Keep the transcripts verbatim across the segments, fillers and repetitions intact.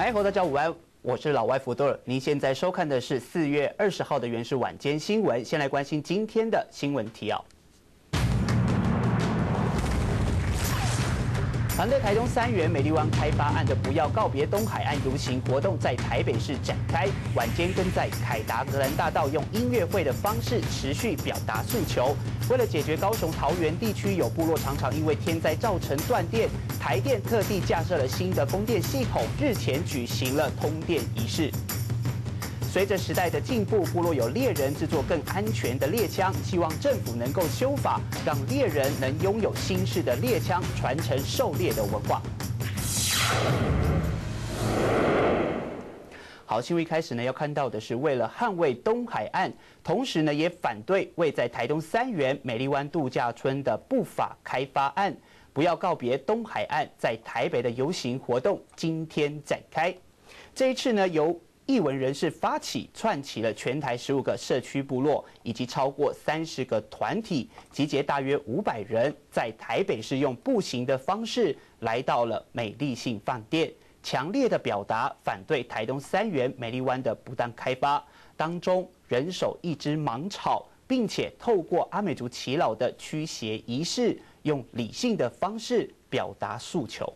嗨，大家午安，我是老外福多尔。您现在收看的是四月二十号的原始晚间新闻。先来关心今天的新闻提要。反对台东三元美丽湾开发案的不要告别东海岸游行活动在台北市展开，晚间更在凯达格兰大道用音乐会的方式持续表达诉求。为了解决高雄桃园地区有部落常常因为天灾造成断电，台电特地架设了新的供电系统，日前举行了通电仪式。随着时代的进步，部落有猎人制作更安全的猎枪，希望政府能够修法，让猎人能拥有新式的猎枪，传承狩猎的文化。好，新闻一开始呢，要看到的是为了捍卫东海岸，同时呢也反对位在台东三元美丽湾度假村的不法开发案，不要告别东海岸，在台北的游行活动今天展开。这一次呢，由艺文人士发起，串起了全台十五个社区部落以及超过三十个团体，集结大约五百人，在台北市用步行的方式来到了美丽信饭店，强烈的表达反对台东三元美丽湾的不当开发。当中人手一支芒草，并且透过阿美族耆老的驱邪仪式，用理性的方式表达诉求。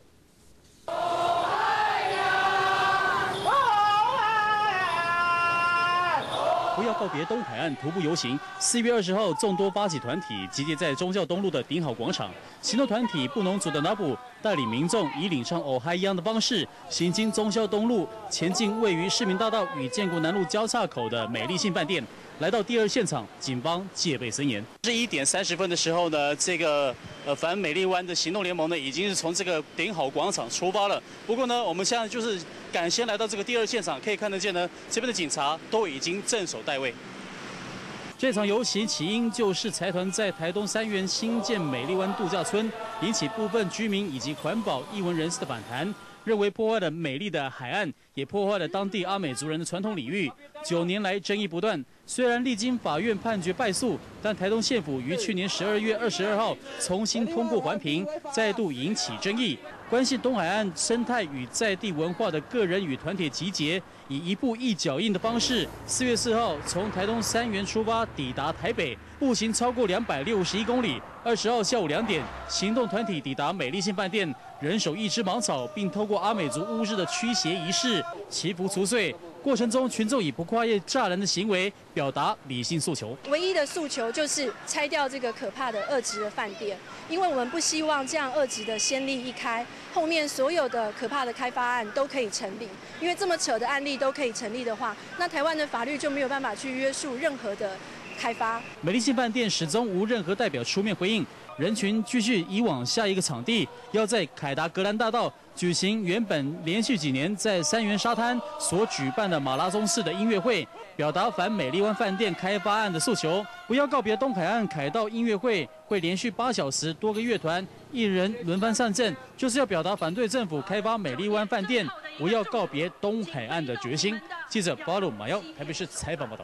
不要告别东海岸徒步游行。四月二十号，众多发起团体集结在忠孝东路的顶好广场。行动团体布农族的纳布带领民众以领唱哦嗨一样的方式，行经忠孝东路，前进位于市民大道与建国南路交叉口的美丽信饭店。来到第二现场，警方戒备森严。是一点三十分的时候呢，这个呃反美丽湾的行动联盟呢，已经是从这个顶好广场出发了。不过呢，我们现在就是赶先来到这个第二现场，可以看得见呢，这边的警察都已经镇守待位。这场游行起因就是财团在台东三元新建美丽湾度假村，引起部分居民以及环保艺文人士的反弹，认为破坏了美丽的海岸，也破坏了当地阿美族人的传统礼遇。九年来争议不断，虽然历经法院判决败诉，但台东县府于去年十二月二十二号重新通过环评，再度引起争议。关系东海岸生态与在地文化的个人与团体集结，以一步一脚印的方式，四月四号从台东三元出发，抵达台北，步行超过两百六十一公里。二十号下午两点，行动团体抵达美丽信饭店，人手一支芒草，并透过阿美族巫师的驱邪仪式祈福除祟。过程中，群众以不跨越栅栏的行为表达理性诉求。 唯一的诉求就是拆掉这个可怕的恶质的饭店，因为我们不希望这样恶质的先例一开，后面所有的可怕的开发案都可以成立。因为这么扯的案例都可以成立的话，那台湾的法律就没有办法去约束任何的开发。 美丽信饭店始终无任何代表出面回应，人群继续移往下一个场地，要在凯达格兰大道举行原本连续几年在三元沙滩所举办的马拉松式的音乐会，表达反美丽湾饭店开发案的诉求。不要告别东海岸凯道音乐会会连续八小时，多个乐团艺人轮番上阵，就是要表达反对政府开发美丽湾饭店，不要告别东海岸的决心。记者巴鲁马耀台北市采访报道。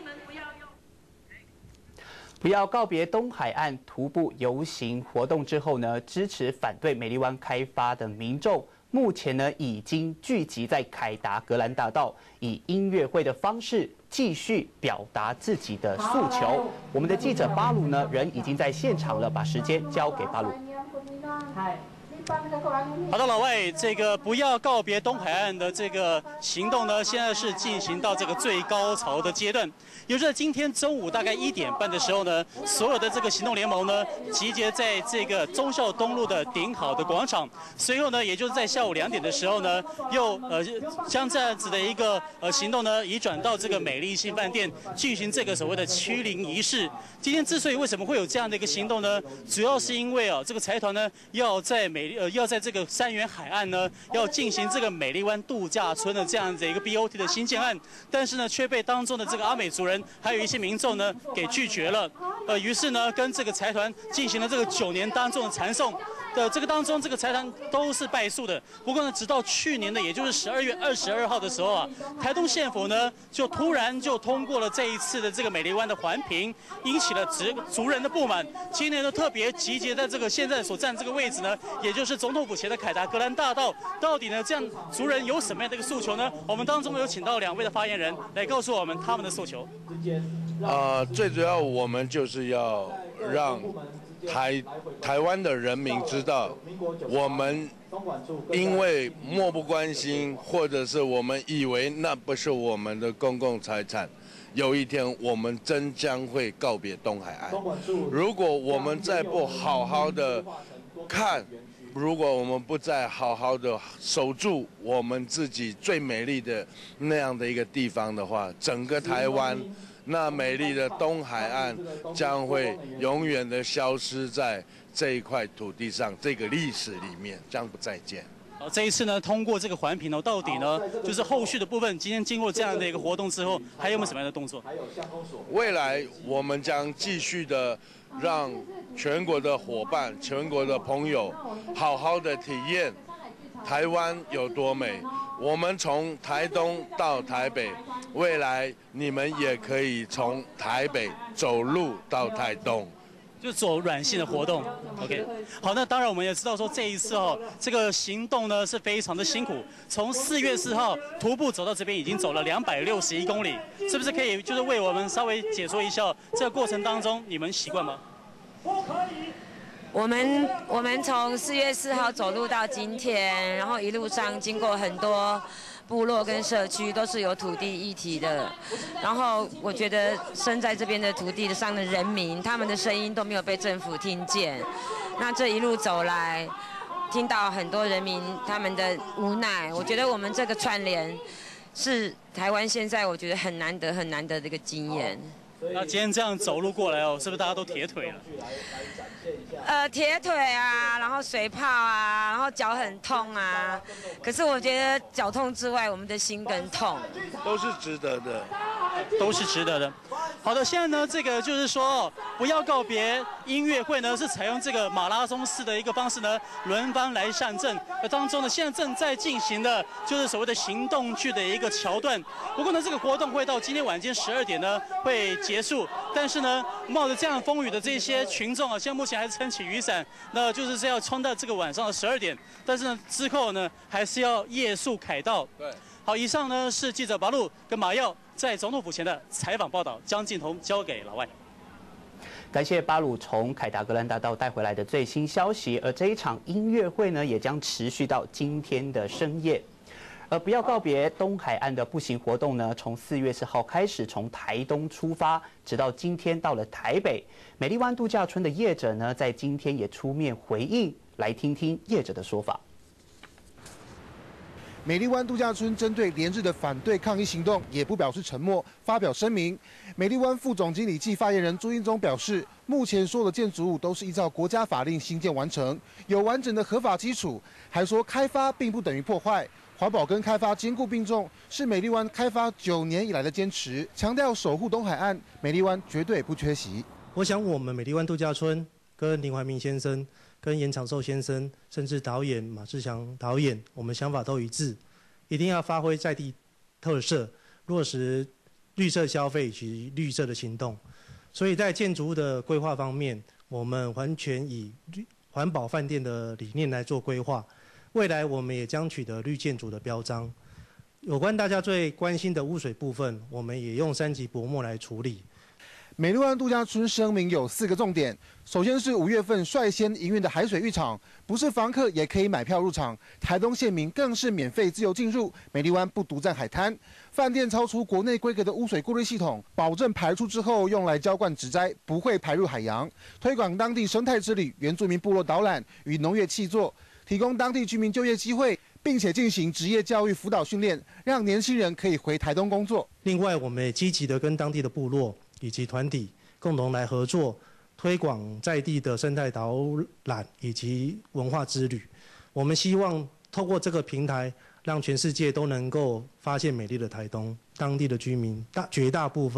不要告别东海岸徒步游行活动之后呢，支持反对美丽湾开发的民众，目前呢已经聚集在凯达格兰大道，以音乐会的方式继续表达自己的诉求。我们的记者巴鲁呢，人已经在现场了，把时间交给巴鲁。 好的，老外，这个不要告别东海岸的这个行动呢，现在是进行到这个最高潮的阶段。也就是今天中午大概一点半的时候呢，所有的这个行动联盟呢，集结在这个忠孝东路的顶好的广场。随后呢，也就是在下午两点的时候呢，又呃将这样子的一个呃行动呢，移转到这个美丽信饭店进行这个所谓的驱灵仪式。今天之所以为什么会有这样的一个行动呢？主要是因为啊，这个财团呢要在美丽呃要在这个三元海岸呢，要进行这个美丽湾度假村的这样子一个 B O T 的新建案，但是呢，却被当中的这个阿美族人还有一些民众呢给拒绝了。呃，于是呢，跟这个财团进行了这个九年当中的缠讼。 的这个当中，这个财团都是败诉的。不过呢，直到去年的也就是十二月二十二号的时候啊，台东县府呢就突然就通过了这一次的这个美丽湾的环评，引起了族族人的不满。今年呢特别集结在这个现在所站这个位置呢，也就是总统府前的凯达格兰大道。到底呢这样族人有什么样的一个诉求呢？我们当中有请到两位的发言人来告诉我们他们的诉求。 呃，最主要我们就是要让台台湾的人民知道，我们因为漠不关心，或者是我们以为那不是我们的公共财产，有一天我们真将会告别东海岸。如果我们再不好好的看，如果我们不再好好的守住我们自己最美丽的那样的一个地方的话，整个台湾那美丽的东海岸将会永远的消失在这一块土地上，这个历史里面将不再见。 好，这一次呢，通过这个环评呢，到底呢，就是后续的部分，今天经过这样的一个活动之后，还有没有什么样的动作？ 未来我们将继续的让全国的伙伴、全国的朋友好好的体验台湾有多美。我们从台东到台北，未来你们也可以从台北走路到台东。 就走软性的活动 ，OK。好，那当然我们也知道说这一次哦，这个行动呢是非常的辛苦。从四月四号徒步走到这边，已经走了两百六十一公里，是不是可以就是为我们稍微解说一下这个过程当中你们习惯吗？ 我们我们从四月四号走路到今天，然后一路上经过很多部落跟社区，都是有土地议题的。然后我觉得生在这边的土地上的人民，他们的声音都没有被政府听见。那这一路走来，听到很多人民他们的无奈。我觉得我们这个串联是台湾现在我觉得很难得很难得的一个经验。 那今天这样走路过来哦，是不是大家都铁腿了？ 呃，铁腿啊，然后水泡啊，然后脚很痛啊。可是我觉得脚痛之外，我们的心更痛。 都是值得的， 都是值得的。好的，现在呢，这个就是说，不要告别音乐会呢，是采用这个马拉松式的一个方式呢，轮番来上阵。而当中呢，现在正在进行的就是所谓的行动剧的一个桥段。不过呢，这个活动会到今天晚间十二点呢会结束。但是呢，冒着这样风雨的这些群众啊，现在目前还是撑起雨伞，那就是要冲到这个晚上的十二点。但是呢，之后呢，还是要夜宿凯道。 对。 好，以上呢是记者巴路跟马耀在总统府前的采访报道，将镜头交给老外。 感谢巴鲁从凯达格兰大道带回来的最新消息，而这一场音乐会呢，也将持续到今天的深夜。而不要告别东海岸的步行活动呢，从四月四号开始，从台东出发，直到今天到了台北。美丽湾度假村的业者呢，在今天也出面回应，来听听业者的说法。 美丽湾度假村针对连日的反对抗议行动，也不表示沉默，发表声明。美丽湾副总经理暨发言人朱英宗表示，目前所有的建筑物都是依照国家法令兴建完成，有完整的合法基础。还说开发并不等于破坏，环保跟开发兼顾并重，是美丽湾开发九年以来的坚持，强调守护东海岸，美丽湾绝对不缺席。 我想我们美丽湾度假村跟林怀民先生、跟严长寿先生，甚至导演马志强导演，我们想法都一致，一定要发挥在地特色，落实绿色消费以及绿色的行动。所以在建筑物的规划方面，我们完全以环保饭店的理念来做规划。未来我们也将取得绿建筑的标章。有关大家最关心的污水部分，我们也用三级薄膜来处理。 美丽湾度假村声明有四个重点，首先是五月份率先营运的海水浴场，不是房客也可以买票入场，台东县民更是免费自由进入。美丽湾不独占海滩，饭店超出国内规格的污水过滤系统，保证排出之后用来浇灌植栽，不会排入海洋。推广当地生态之旅、原住民部落导览与农业契作，提供当地居民就业机会，并且进行职业教育辅导训练，让年轻人可以回台东工作。 另外，我们也积极的跟当地的部落以及团体共同来合作，推广在地的生态导览以及文化之旅。我们希望透过这个平台，让全世界都能够发现美丽的台东。当地的居民大绝大部分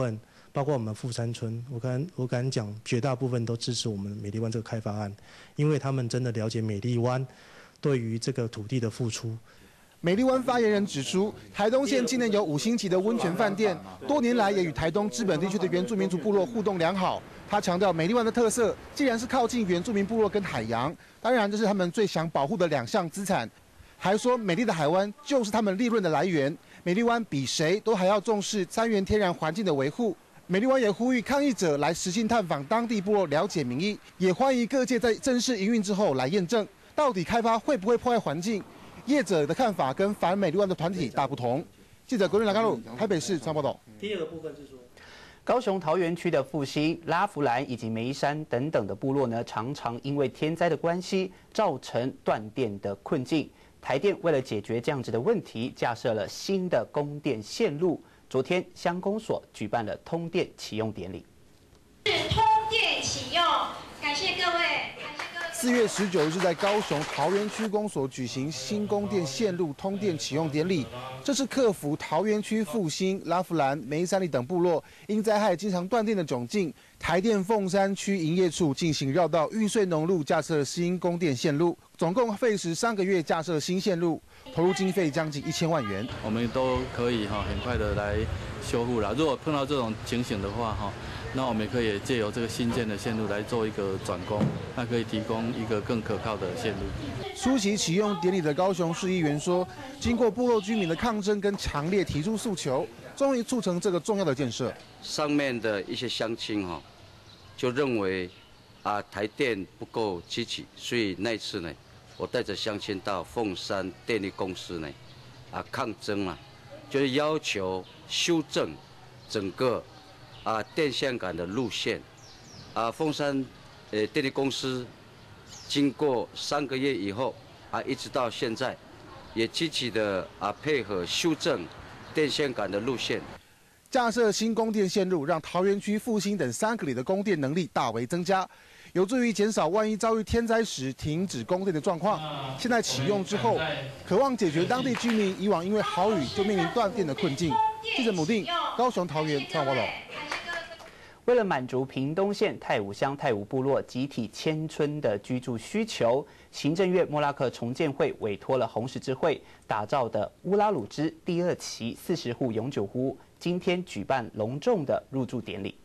包括我们富山村，我敢我敢讲，绝大部分都支持我们美丽湾这个开发案，因为他们真的了解美丽湾对于这个土地的付出。 美丽湾发言人指出，台东县今年有五星级的温泉饭店，多年来也与台东知本地区的原住民族部落互动良好。他强调，美丽湾的特色既然是靠近原住民部落跟海洋，当然这是他们最想保护的两项资产。还说，美丽的海湾就是他们利润的来源。美丽湾比谁都还要重视三元天然环境的维护。美丽湾也呼吁抗议者来实际探访当地部落，了解民意，也欢迎各界在正式营运之后来验证，到底开发会不会破坏环境。业者的看法跟反美丽湾的团体大不同。记者郭瑞来甘路台北市采访报道。 第二个部分是说， 高雄桃园区的复兴、拉弗兰以及梅山等等的部落呢，常常因为天灾的关系，造成断电的困境。台电为了解决这样子的问题，架设了新的供电线路。昨天，乡公所举办了通电启用典礼。 是通电启用，感谢各位。 四月十九日，在高雄桃园区公所举行新供电线路通电启用典礼。这是克服桃园区复兴、拉弗兰、梅山里等部落因灾害经常断电的窘境。台电凤山区营业处进行绕道玉穗农路架设新供电线路，总共费时三个月架设新线路，投入经费将近一千万元。 我们都可以哈很快的来修复了。如果碰到这种情形的话哈。那我们也可以借由这个新建的线路来做一个转工，那可以提供一个更可靠的线路。 出席启用典礼的高雄市议员说，经过部落居民的抗争跟强烈提出诉求，终于促成这个重要的建设。 上面的一些乡亲哈，就认为啊台电不够积极，所以那次呢，我带着乡亲到凤山电力公司呢，啊抗争啊，就是要求修正整个。啊，电线杆的路线，啊，凤山呃电力公司经过三个月以后，啊，一直到现在，也积极的啊配合修正电线杆的路线。 架设新供电线路，让桃园区复兴等三个里的供电能力大为增加，有助于减少万一遭遇天灾时停止供电的状况。现在启用之后，渴望解决当地居民以往因为豪雨就面临断电的困境。记者母定，高雄桃园采访报道。 为了满足屏东县太武乡太武部落集体迁村的居住需求，行政院莫拉克重建会委托了红十字会打造的乌拉鲁兹第二期四十户永久屋，今天举办隆重的入住典礼。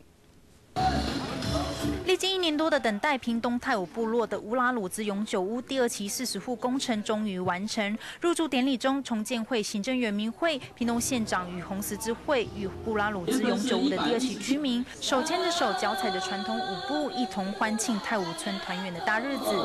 历经一年多的等待，屏东太武部落的乌拉鲁兹永久屋第二期四十户工程终于完成。入住典礼中，重建会行政原民会、屏东县长与红十字会与乌拉鲁兹永久屋的第二期居民手牵着手，脚踩着传统舞步，一同欢庆太武村团圆的大日子。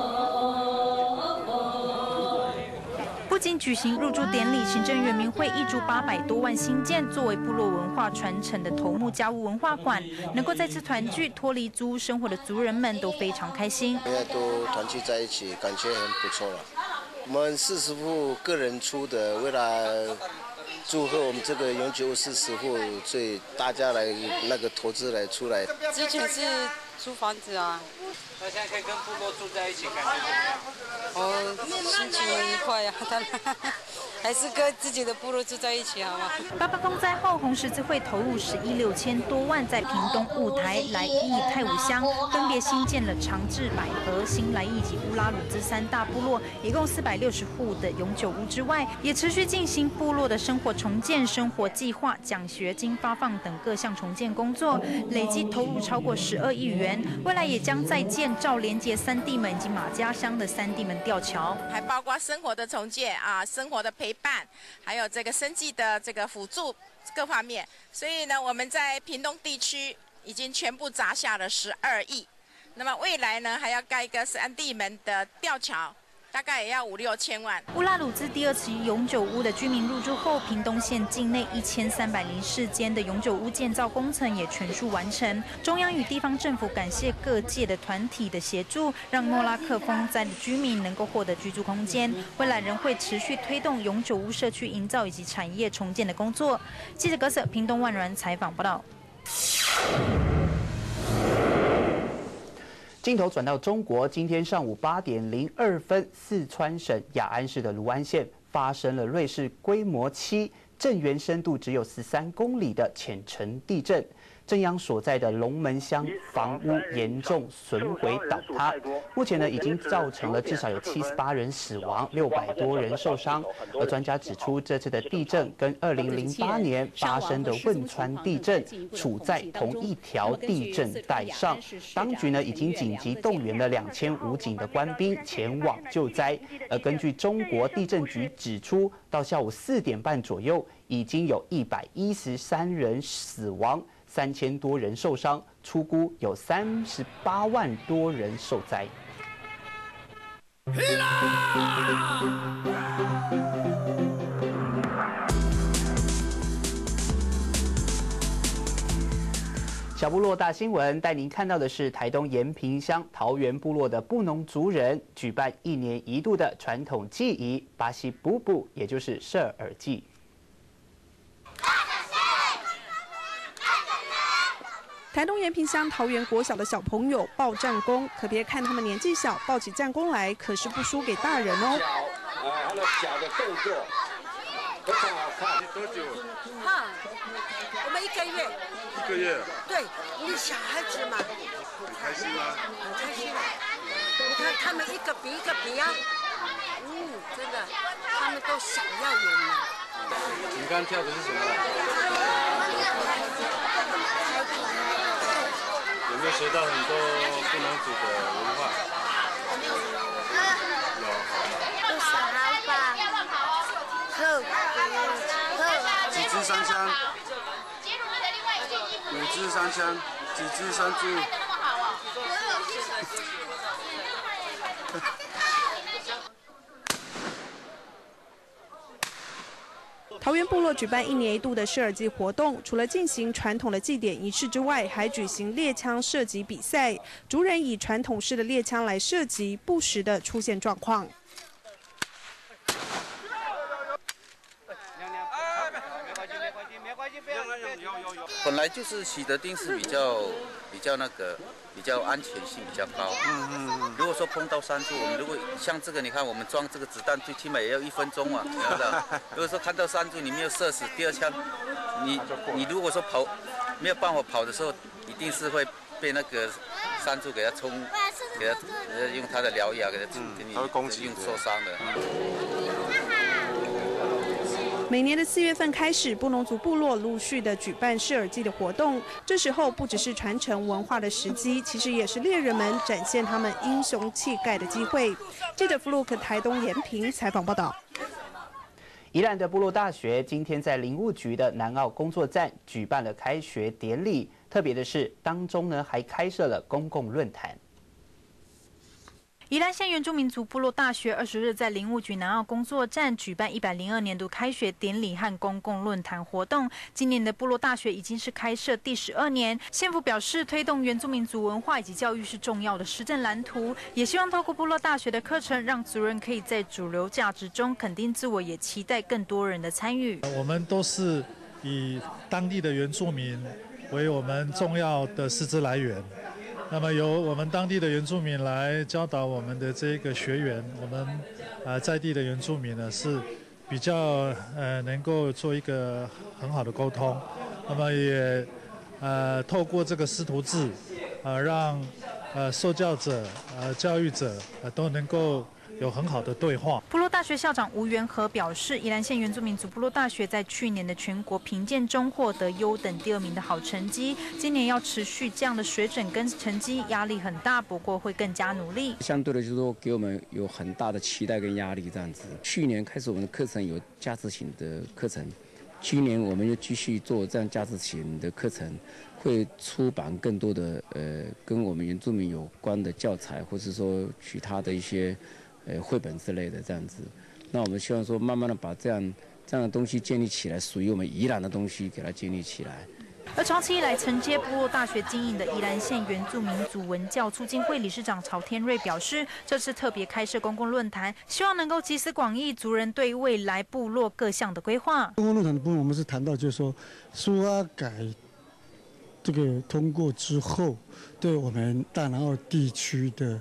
不仅举行入住典礼，行政原民会挹注八百多万新建，作为部落文化传承的头目家屋文化馆，能够再次团聚，脱离租屋生活的族人们都非常开心。 大家都团聚在一起，感觉很不错了。我们四十户个人出的，为了祝贺我们这个永久屋四十户，所以大家来那个投资来出来。 之前是租房子啊。 那现在可以跟部落住在一起，感觉怎么样？ 哦，心情很愉快呀、啊，当然还是跟自己的部落住在一起好吗？ 八八风灾后，红十字会投入十亿六千多万在屏东雾台、来义、太武乡分别新建了长治、百合、新来义及乌拉鲁兹三大部落，一共四百六十户的永久屋之外，也持续进行部落的生活重建、生活计划、奖学金发放等各项重建工作，累计投入超过十二亿元。未来也将再建造连接三地门以及马家乡的三地门吊桥， 还包括生活的重建啊，生活的陪伴，还有这个生计的这个辅助各方面。所以呢，我们在屏东地区已经全部砸下了十二亿。那么未来呢，还要盖一个三地门的吊桥。大概也要五六千万。 乌拉鲁兹第二期永久屋的居民入住后，屏东县境内一千三百零四间的永久屋建造工程也全数完成。中央与地方政府感谢各界的团体的协助，让莫拉克风灾的居民能够获得居住空间。未来仍会持续推动永久屋社区营造以及产业重建的工作。记者葛瑟屏东万峦采访报道。 镜头转到中国，今天上午八点零二分，四川省雅安市的卢安县发生了瑞士规模七、震源深度只有十三公里的浅层地震。 正阳所在的龙门乡房屋严重损毁倒塌，目前呢已经造成了至少有七十八人死亡，六百多人受伤。而专家指出，这次的地震跟二零零八年发生的汶川地震处在同一条地震带上。当局呢已经紧急动员了两千武警的官兵前往救灾。而根据中国地震局指出，到下午四点半左右，已经有一百一十三人死亡。三千多人受伤，初估有三十八万多人受灾。小部落大新闻带您看到的是台东延平乡桃园部落的布农族人举办一年一度的传统祭仪巴西布布，也就是射耳祭。 台东延平乡桃园国小的小朋友抱战功，可别看他们年纪小，抱起战功来可是不输给大人哦。 啊，他的小的动作非常好看。多久？ 哈，我们一个月。 一个月。 对，因为小孩子嘛。 很开心吗？ 很开心啊！你看他们一个比一个比啊，嗯，真的，他们都想要演嘛。 你刚刚跳的是什么？有没有学到很多布农族的文化？有。 不少吧。呵，呵。 几支三枪？五支三枪，几支三支？ 桃园部落举办一年一度的射耳祭活动，除了进行传统的祭典仪式之外，还举行猎枪射击比赛。族人以传统式的猎枪来射击，不时的出现状况。 本来就是喜得丁是比较比较那个比较安全性比较高。嗯嗯嗯。如果说碰到山猪，我们如果像这个，你看我们装这个子弹最起码也要一分钟啊，你知道？如果说看到山猪你没有射死，第二枪，你你如果说跑没有办法跑的时候，一定是会被那个山猪给它冲，给它用它的獠牙给它给你用受伤的。 每年的四月份开始，布农族部落陆续的举办射耳祭的活动。这时候不只是传承文化的时机，其实也是猎人们展现他们英雄气概的机会。记者弗鲁克台东延平采访报道。 宜兰的部落大学今天在林务局的南澳工作站举办了开学典礼，特别的是当中呢还开设了公共论坛。 宜兰县原住民族部落大学二十日在林务局南澳工作站举办一百零二年度开学典礼和公共论坛活动。今年的部落大学已经是开设第十二年，县府表示推动原住民族文化以及教育是重要的施政蓝图，也希望透过部落大学的课程，让族人可以在主流价值中肯定自我，也期待更多人的参与。 我们都是以当地的原住民为我们重要的师资来源。那么由我们当地的原住民来教导我们的这个学员，我们呃在地的原住民呢是比较呃能够做一个很好的沟通，那么也呃透过这个师徒制，呃让呃受教者呃教育者呃都能够有很好的对话。 部落大学校长吴元和表示，宜兰县原住民族部落大学在去年的全国评鉴中获得优等第二名的好成绩，今年要持续这样的水准跟成绩，压力很大，不过会更加努力。 相对的，就是说给我们有很大的期待跟压力这样子。去年开始我们的课程有价值型的课程，今年我们又继续做这样价值型的课程，会出版更多的呃跟我们原住民有关的教材，或是说其他的一些。呃，绘本之类的这样子，那我们希望说，慢慢的把这样这样的东西建立起来，属于我们宜兰的东西，给它建立起来。 而长期以来承接部落大学经营的宜兰县原住民族文教促进会理事长曹天瑞表示，这次特别开设公共论坛，希望能够集思广益族人对未来部落各项的规划。 公共论坛的部分，我们是谈到就是说，苏阿改这个通过之后，对我们大南澳地区的。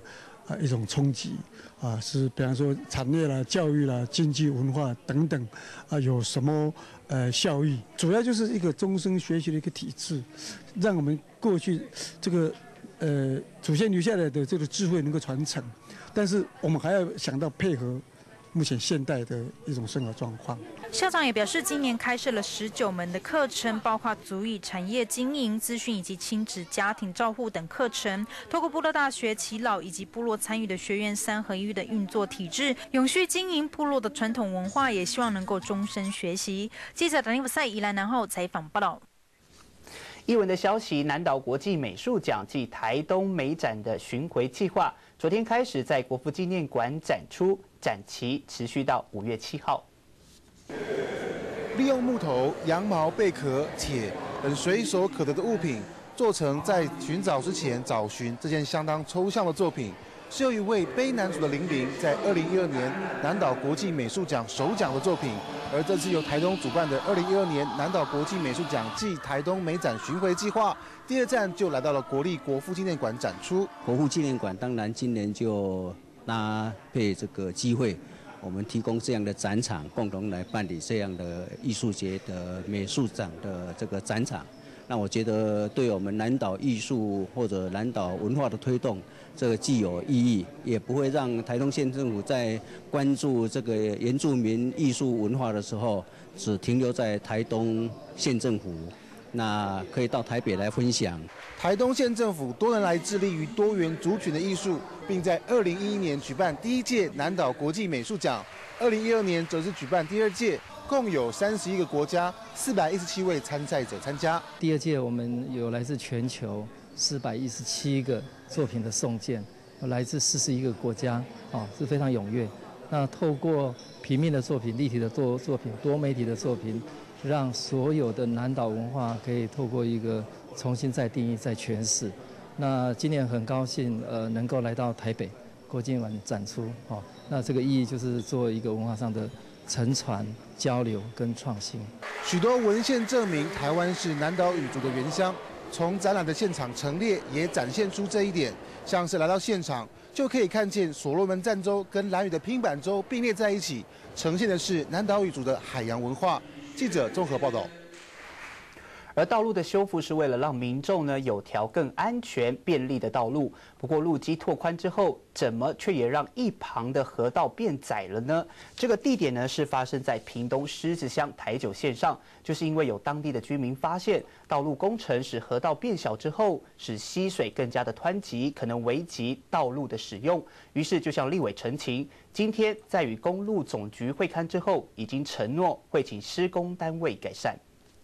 啊一种冲击啊，是比方说产业啦、教育啦、经济文化等等啊有什么呃效益？主要就是一个终身学习的一个体制，让我们过去这个呃祖先留下来的这个智慧能够传承，但是我们还要想到配合目前现代的一种生活状况。 校长也表示，今年开设了十九门的课程，包括族语、产业经营、资讯以及亲子家庭照护等课程。透过部落大学、耆老以及部落参与的学员三合一的运作体制，永续经营部落的传统文化，也希望能够终身学习。记者达尼夫赛宜兰南后采访报道。 艺文的消息，南岛国际美术奖暨台东美展的巡回计划，昨天开始在国父纪念馆展出，展期持续到五月七号。 利用木头、羊毛、贝壳、铁等随手可得的物品，做成在寻找之前找寻这件相当抽象的作品，是由一位卑南族的玲玲在二零一二年南岛国际美术奖首奖的作品。而这次由台东主办的二零一二年南岛国际美术奖暨台东美展巡回计划，第二站就来到了国立国父纪念馆展出。 国父纪念馆当然今年就搭配这个机会，我们提供这样的展场，共同来办理这样的艺术节的美术展的这个展场。那我觉得对我们南岛艺术或者南岛文化的推动，这个既有意义，也不会让台东县政府在关注这个原住民艺术文化的时候，只停留在台东县政府，那可以到台北来分享。 台东县政府多年来致力于多元族群的艺术，并在二零一一年举办第一届南岛国际美术奖，二零一二年则是举办第二届。共有三十一个国家，四百一十七位参赛者参加。 第二届我们有来自全球四百一十七个作品的送件，有来自四十一个国家，哦，是非常踊跃。那透过平面的作品、立体的作作品、多媒体的作品，让所有的南岛文化可以透过一个重新再定义、再诠释。那今年很高兴，呃，能够来到台北国际馆展出，哦，那这个意义就是做一个文化上的承传、交流跟创新。 许多文献证明台湾是南岛语族的原乡，从展览的现场陈列也展现出这一点。像是来到现场就可以看见所罗门赞州跟兰屿的拼板舟并列在一起，呈现的是南岛语族的海洋文化。记者综合报道。而道路的修复是为了让民众呢有条更安全便利的道路。不过路基拓宽之后，怎么却也让一旁的河道变窄了呢？这个地点呢是发生在屏东狮子乡台九线上，就是因为有当地的居民发现，道路工程使河道变小之后，使溪水更加的湍急，可能危及道路的使用。于是就向立委陈情，今天在与公路总局会勘之后，已经承诺会请施工单位改善。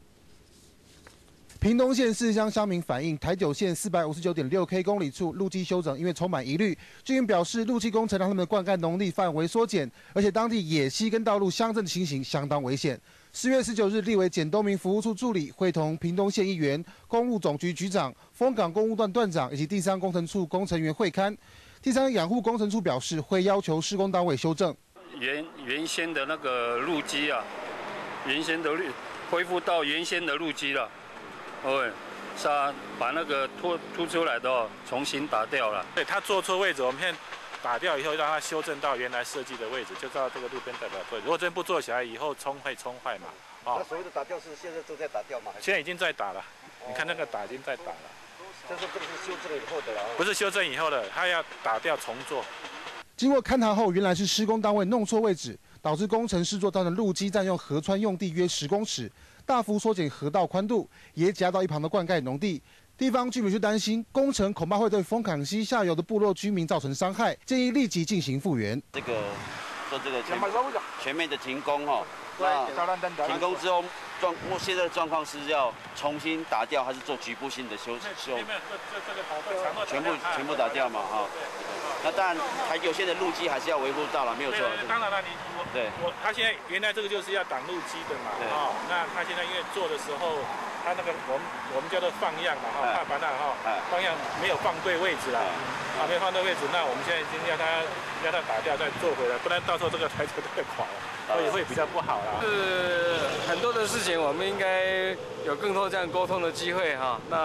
屏东县狮子乡乡民反映，台九线四百五十九点六 K 公里处路基修整，因为充满疑虑。居民表示，路基工程让他们的灌溉农地范围缩减，而且当地野溪跟道路相争的情形相当危险。四月十九日，立委简东明服务处助理会同屏东县议员、公路总局局长、丰港公务段段长以及第三工程处工程员会勘。第三养护工程处表示，会要求施工单位修正原原先的那个路基啊，原先的路恢复到原先的路基了。对，是啊，把那个凸凸出来的哦，重新打掉了。 对，他做错位置，我们现在打掉以后，让它修正到原来设计的位置，就照这个路边代表位置。如果真不做起来，以后冲会冲坏嘛。 哦。那所谓的打掉是现在都在打掉吗？ 现在已经在打了，你看那个打已经在打了。 这是这个是修正以后的啊？ 不是修正以后的，他要打掉重做。 经过勘查后，原来是施工单位弄错位置，导致工程施作造成路基占用河川用地约十公尺。大幅缩减河道宽度，也夹到一旁的灌溉农地。地方居民就担心工程恐怕会对丰港溪下游的部落居民造成伤害，建议立即进行复原。 这个做这个全全面的停工哈，那停工之后状现在的状况是要重新打掉，还是做局部性的修修？全部全部打掉嘛哈。那当然，台九线的路基还是要维护到了，没有错。 当然了，你我对我他现在原来这个就是要挡路基的嘛，哦，那他现在因为做的时候，他那个我们我们叫做放样嘛，哈，怕把那哈放样没有放对位置啦，啊，没有放对位置，那我们现在已经要他要他打掉再做回来，不然到时候这个台球都会垮了，所以会比较不好啦。 是很多的事情，我们应该有更多这样沟通的机会哈。那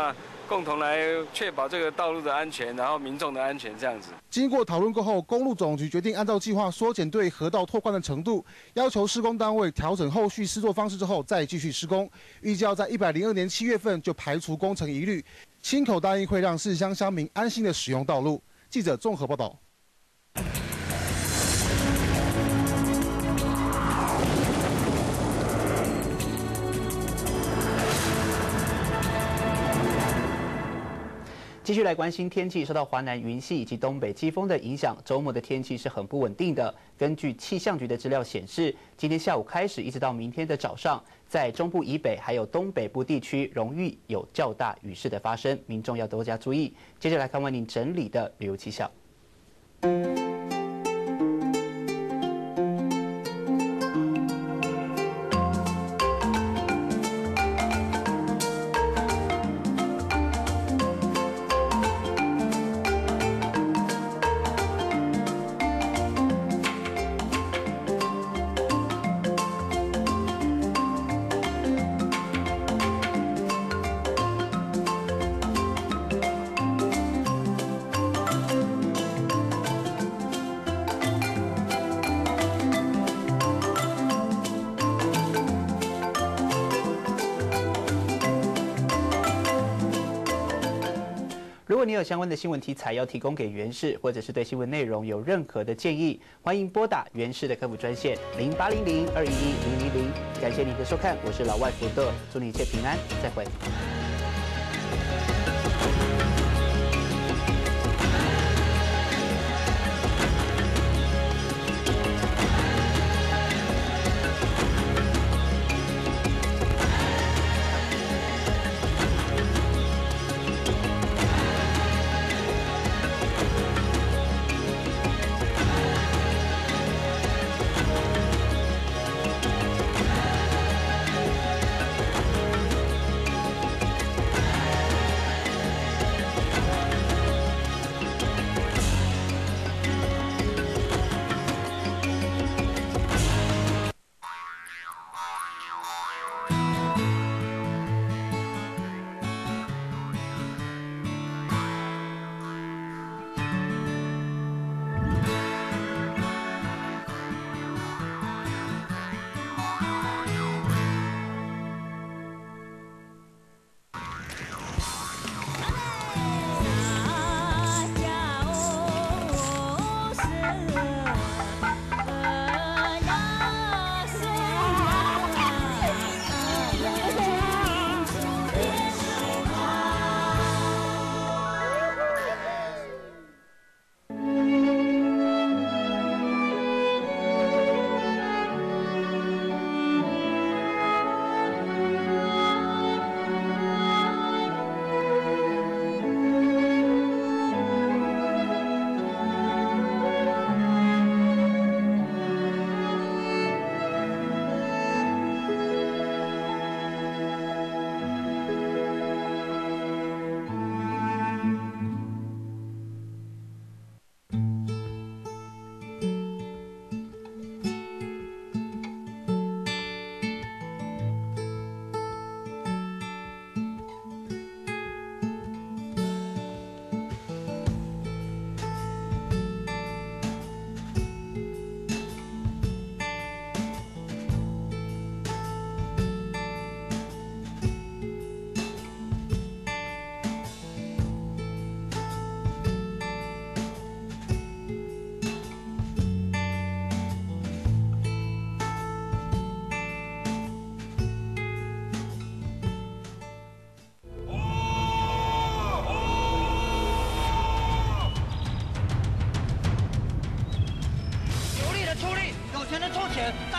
共同来确保这个道路的安全，然后民众的安全这样子。 经过讨论过后，公路总局决定按照计划缩减对河道拓宽的程度，要求施工单位调整后续施作方式之后再继续施工，预计要在一百零二年七月份就排除工程疑虑。亲口答应会让四乡乡民安心的使用道路。记者综合报道。 继续来关心天气，受到华南云系以及东北季风的影响，周末的天气是很不稳定的。根据气象局的资料显示，今天下午开始一直到明天的早上，在中部以北还有东北部地区容易有较大雨势的发生，民众要多加注意。接着来看为您整理的旅游气象。如果你有相关的新闻题材要提供给原视，或者是对新闻内容有任何的建议，欢迎拨打原视的客服专线零八零零二一一零零零。感谢您的收看，我是老外福特，祝你一切平安，再会。 出力，有钱人出钱，